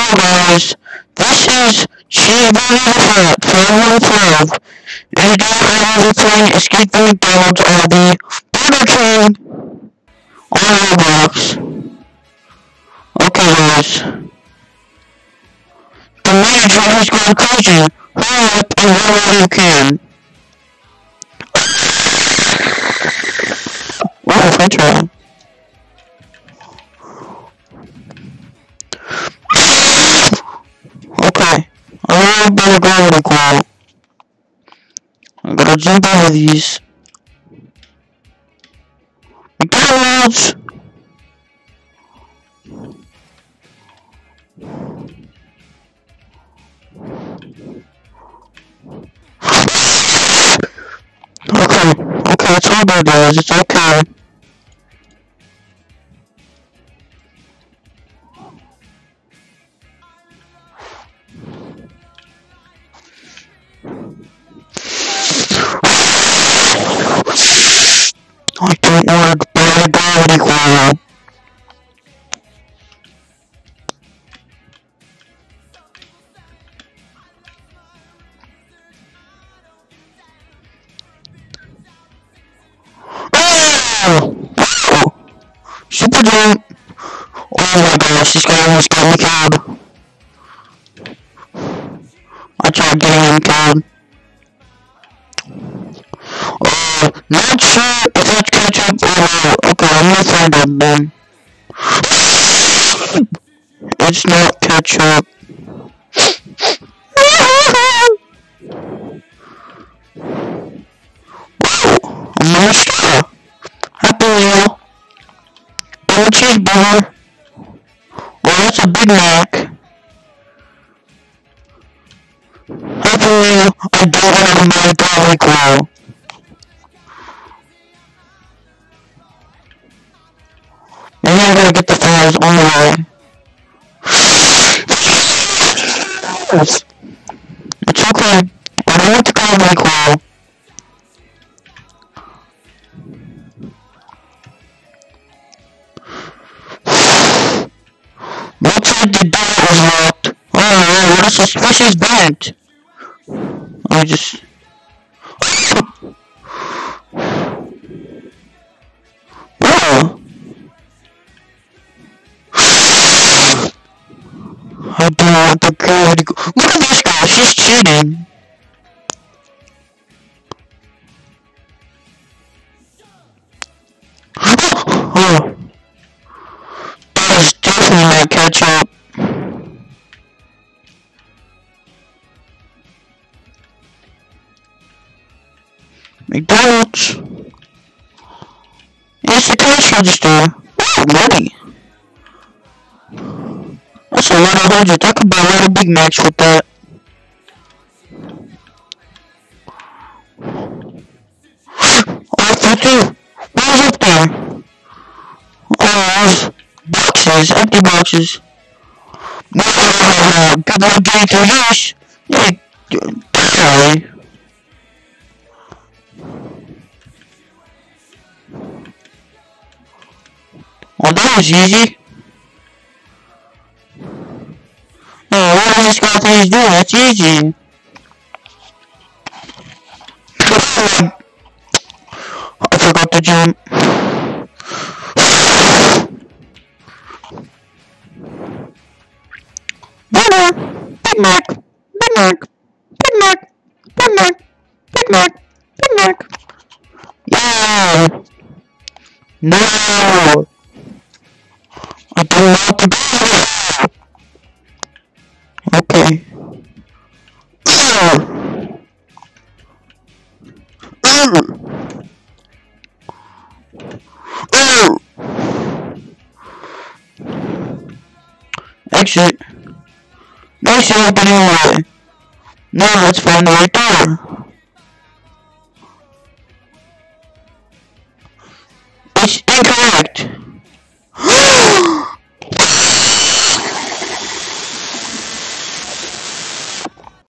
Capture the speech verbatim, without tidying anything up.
guys, this is Cheeseburger the Fat five one five, and today I will be playing Escape from McDonald's on the Burger King on Roblox. Okay guys, the manager has gone crazy. Hurry up and run while you can. Wow, French fry. Okay, I better go with a call. I gotta jump over these. McDonald's! Okay, okay, it's all good guys, it's okay. I don't want to buy a gravity coil. Oh! Oh! Super jump! Oh my gosh, this guy almost got me killed. I tried getting him killed. Uh, not sure if that's ketchup or not. Okay, I'm gonna find out then. It's not ketchup. Wow, I'm not sure. Happy Meal. Double cheeseburger. Well, that's a Big Mac. Happy Meal. I don't have my garlic roll. Maybe I gotta get the fries on the way. It's okay. I don't want the garlic roll. Looks like the door was locked. Oh, what is this? What is bent? I just... Oh! I don't want the girl to go. Look at this guy, she's cheating. Oh. That is definitely not ketchup. McDonald's. It's the cash register. Oh, money. That's a lot of hundreds. I could buy a lot of Big Macs with that. Oh, fifty. What was up there? Oh, boxes. Empty boxes. Oh, good luck getting through this. Yeah, sorry. Well, that was easy. Oh, what does this guy think he's doing? That's easy. I forgot to jump. Big Mac, Big Mac, Big Mac, Big Mac, Big Mac, Big Mac, Big Mac. Yeah. No. I don't want to go. Okay. Ugh. Ugh. Ugh. Exit. No, she open anyway. Now let's find the right door. It's incorrect.